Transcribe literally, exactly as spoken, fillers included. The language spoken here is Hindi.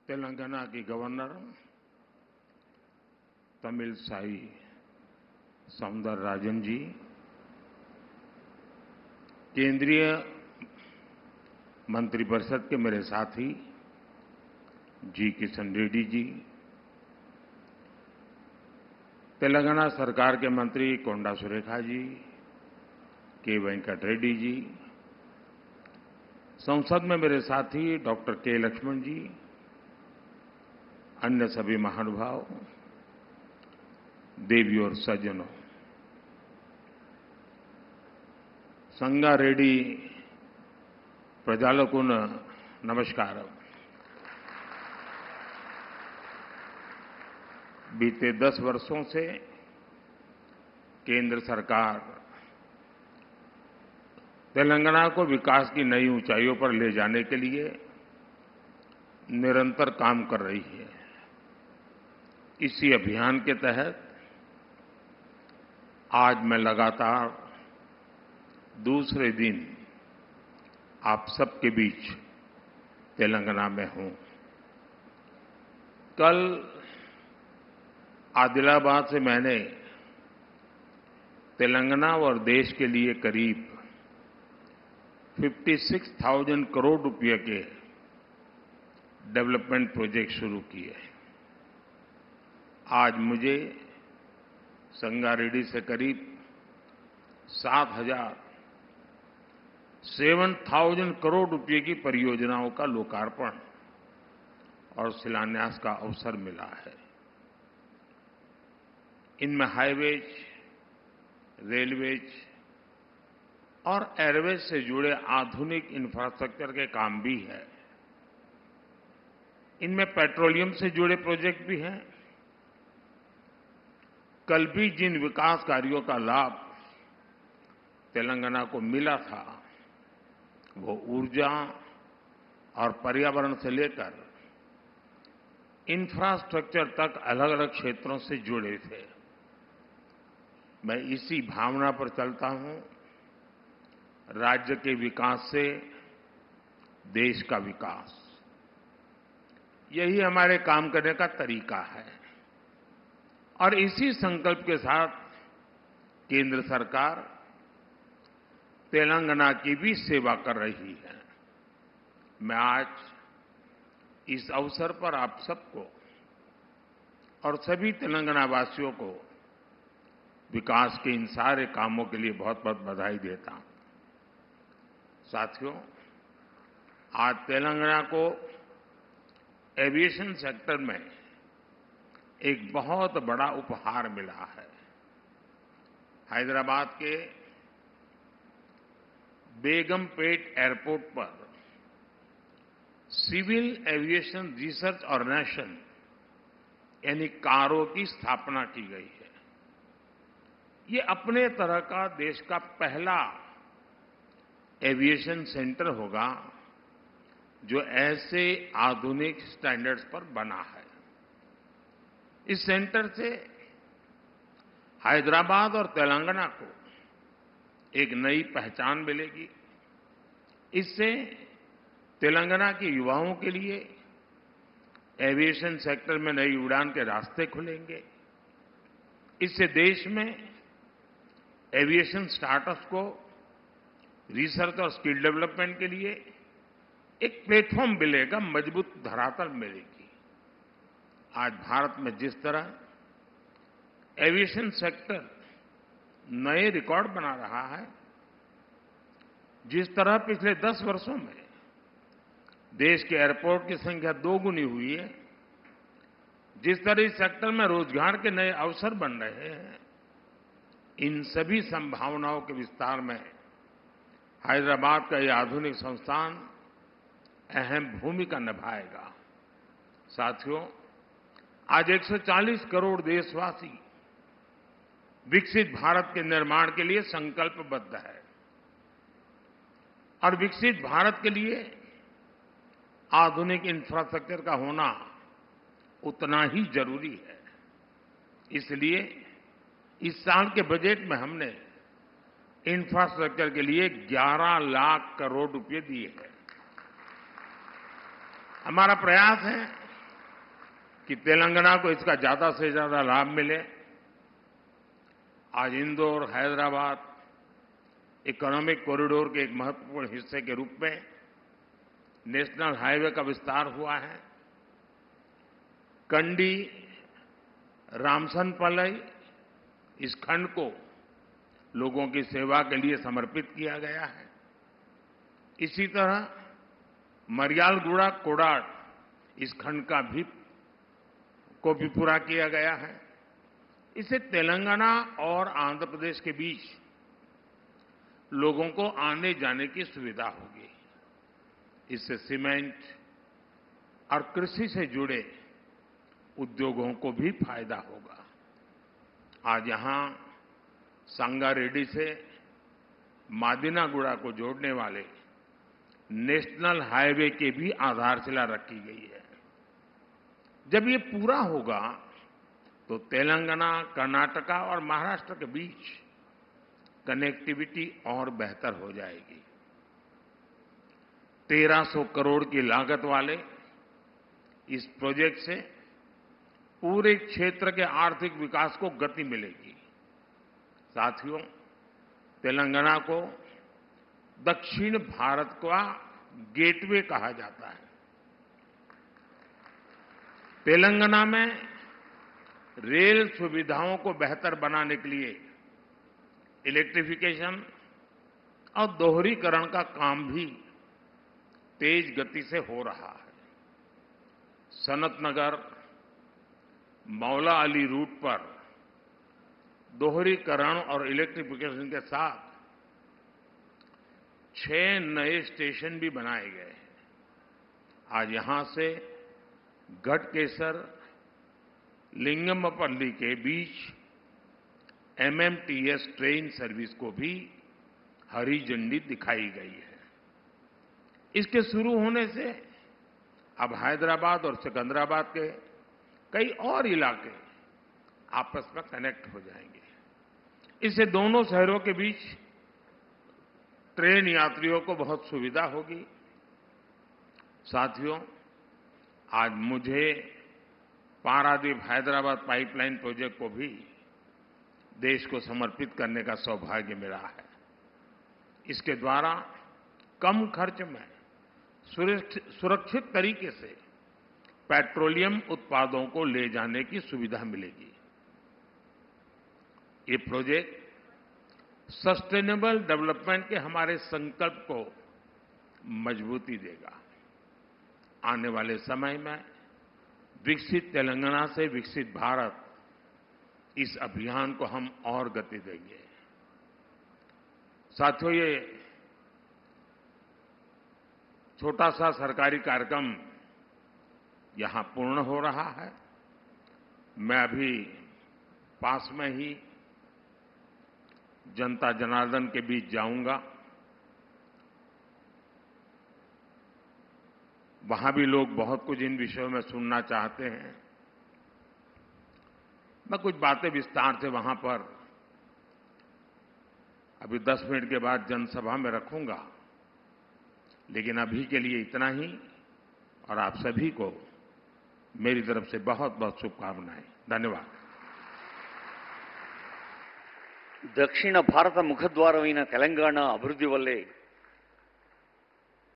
तेलंगाना की गवर्नर तमिलसाई सौंदरराजन जी, केंद्रीय मंत्रिपरिषद के मेरे साथी जी किशन रेड्डी जी, तेलंगाना सरकार के मंत्री कोंडा सुरेखा जी, के वेंकट रेड्डी जी, संसद में मेरे साथी डॉक्टर के लक्ष्मण जी, अन्य सभी महानुभाव, देवी और सज्जनों, संगारेड्डी प्रजालकु नमस्कार। बीते दस वर्षों से केंद्र सरकार तेलंगाना को विकास की नई ऊंचाइयों पर ले जाने के लिए निरंतर काम कर रही है। इसी अभियान के तहत आज मैं लगातार दूसरे दिन आप सबके बीच तेलंगाना में हूं। कल आदिलाबाद से मैंने तेलंगाना और देश के लिए करीब छप्पन हज़ार करोड़ रुपए के डेवलपमेंट प्रोजेक्ट शुरू किए। आज मुझे संगारेड्डी से करीब सात हजार सेवन थाउजेंड करोड़ रुपए की परियोजनाओं का लोकार्पण और शिलान्यास का अवसर मिला है। इनमें हाईवेज, रेलवेज और एयरवेज से जुड़े आधुनिक इंफ्रास्ट्रक्चर के काम भी है। इनमें पेट्रोलियम से जुड़े प्रोजेक्ट भी हैं। कल भी जिन विकास कार्यों का लाभ तेलंगाना को मिला था, वो ऊर्जा और पर्यावरण से लेकर इंफ्रास्ट्रक्चर तक अलग अलग क्षेत्रों से जुड़े थे। मैं इसी भावना पर चलता हूं। राज्य के विकास से देश का विकास, यही हमारे काम करने का तरीका है। और इसी संकल्प के साथ केंद्र सरकार तेलंगाना की भी सेवा कर रही है। मैं आज इस अवसर पर आप सबको और सभी तेलंगाना वासियों को विकास के इन सारे कामों के लिए बहुत बहुत बधाई देता हूं। साथियों, आज तेलंगाना को एविएशन सेक्टर में एक बहुत बड़ा उपहार मिला है। हैदराबाद के बेगमपेट एयरपोर्ट पर सिविल एविएशन रिसर्च ऑर्गेनाइजेशन यानी कारो की स्थापना की गई है। ये अपने तरह का देश का पहला एविएशन सेंटर होगा जो ऐसे आधुनिक स्टैंडर्ड्स पर बना है। इस सेंटर से हैदराबाद और तेलंगाना को एक नई पहचान मिलेगी। इससे तेलंगाना के युवाओं के लिए एविएशन सेक्टर में नई उड़ान के रास्ते खुलेंगे। इससे देश में एविएशन स्टार्टअप्स को रिसर्च और स्किल डेवलपमेंट के लिए एक प्लेटफॉर्म मिलेगा, मजबूत धरातल मिलेगी। आज भारत में जिस तरह एविएशन सेक्टर नए रिकॉर्ड बना रहा है, जिस तरह पिछले दस वर्षों में देश के एयरपोर्ट की संख्या दोगुनी हुई है, जिस तरह इस सेक्टर में रोजगार के नए अवसर बन रहे हैं, इन सभी संभावनाओं के विस्तार में हैदराबाद का यह आधुनिक संस्थान अहम भूमिका निभाएगा। साथियों, आज एक सौ चालीस करोड़ देशवासी विकसित भारत के निर्माण के लिए संकल्पबद्ध है और विकसित भारत के लिए आधुनिक इंफ्रास्ट्रक्चर का होना उतना ही जरूरी है। इसलिए इस साल के बजट में हमने इंफ्रास्ट्रक्चर के लिए ग्यारह लाख करोड़ रुपए दिए हैं। हमारा प्रयास है कि तेलंगाना को इसका ज्यादा से ज्यादा लाभ मिले। आज इंदौर, हैदराबाद इकोनॉमिक कॉरिडोर के एक महत्वपूर्ण हिस्से के रूप में नेशनल हाईवे का विस्तार हुआ है। कंडी रामसनपल्ली इस खंड को लोगों की सेवा के लिए समर्पित किया गया है। इसी तरह मरियालगुड़ा कोडार इस खंड का भी को भी पूरा किया गया है। इससे तेलंगाना और आंध्र प्रदेश के बीच लोगों को आने जाने की सुविधा होगी। इससे सीमेंट और कृषि से जुड़े उद्योगों को भी फायदा होगा। आज यहां संगारेड्डी से मादिनागुड़ा को जोड़ने वाले नेशनल हाईवे की भी आधारशिला रखी गई है। जब ये पूरा होगा तो तेलंगाना, कर्नाटका और महाराष्ट्र के बीच कनेक्टिविटी और बेहतर हो जाएगी। तेरह सौ करोड़ की लागत वाले इस प्रोजेक्ट से पूरे क्षेत्र के आर्थिक विकास को गति मिलेगी। साथियों, तेलंगाना को दक्षिण भारत का गेटवे कहा जाता है। तेलंगाना में रेल सुविधाओं को बेहतर बनाने के लिए इलेक्ट्रिफिकेशन और दोहरीकरण का काम भी तेज गति से हो रहा है। सनतनगर मौला अली रूट पर दोहरीकरण और इलेक्ट्रिफिकेशन के साथ छह नए स्टेशन भी बनाए गए हैं। आज यहां से गढ़केसर लिंगमपल्ली के बीच एमएमटीएस ट्रेन सर्विस को भी हरी झंडी दिखाई गई है। इसके शुरू होने से अब हैदराबाद और सिकंदराबाद के कई और इलाके आपस में कनेक्ट हो जाएंगे। इससे दोनों शहरों के बीच ट्रेन यात्रियों को बहुत सुविधा होगी। साथियों, आज मुझे पारादीप हैदराबाद पाइपलाइन प्रोजेक्ट को भी देश को समर्पित करने का सौभाग्य मिला है। इसके द्वारा कम खर्च में सुरक्षित तरीके से पेट्रोलियम उत्पादों को ले जाने की सुविधा मिलेगी। ये प्रोजेक्ट सस्टेनेबल डेवलपमेंट के हमारे संकल्प को मजबूती देगा। आने वाले समय में विकसित तेलंगाना से विकसित भारत, इस अभियान को हम और गति देंगे। साथियों, ये छोटा सा सरकारी कार्यक्रम यहां पूर्ण हो रहा है। मैं अभी पास में ही जनता जनार्दन के बीच जाऊंगा। वहां भी लोग बहुत कुछ इन विषयों में सुनना चाहते हैं। मैं कुछ बातें विस्तार से वहां पर अभी दस मिनट के बाद जनसभा में रखूंगा, लेकिन अभी के लिए इतना ही। और आप सभी को मेरी तरफ से बहुत बहुत शुभकामनाएं। धन्यवाद। దక్షిణ భారత ముఖద్వారమైన తెలంగాణ అభివృద్ధి వల్లే